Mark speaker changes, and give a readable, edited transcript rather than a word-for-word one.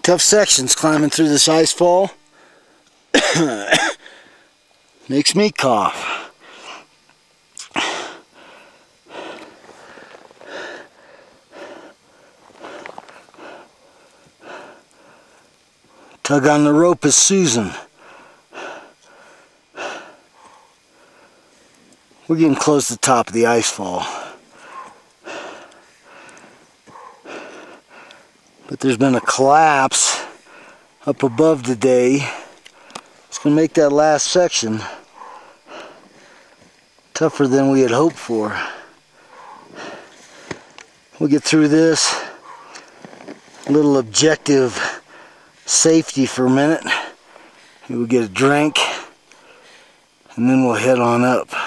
Speaker 1: Tough sections climbing through this ice fall. Makes me cough. Tug on the rope is Susan. We're getting close to the top of the ice fall. But there's been a collapse up above today. It's going to make that last section tougher than we had hoped for. We'll get through this. A little objective safety for a minute. We'll get a drink and then we'll head on up.